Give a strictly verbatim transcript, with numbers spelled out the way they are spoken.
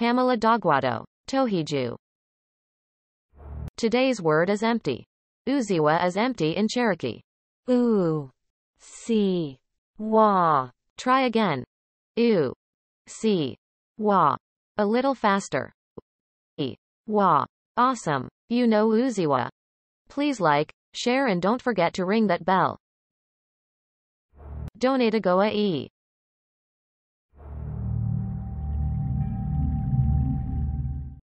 Pamela Dogwado. Tohiju. Today's word is empty. Uziwa is empty in Cherokee. U. Si. Wa. Try again. U. Si. Wa. A little faster. I. Wa. Awesome. You know Uziwa. Please like, share and don't forget to ring that bell. Donate a goa e.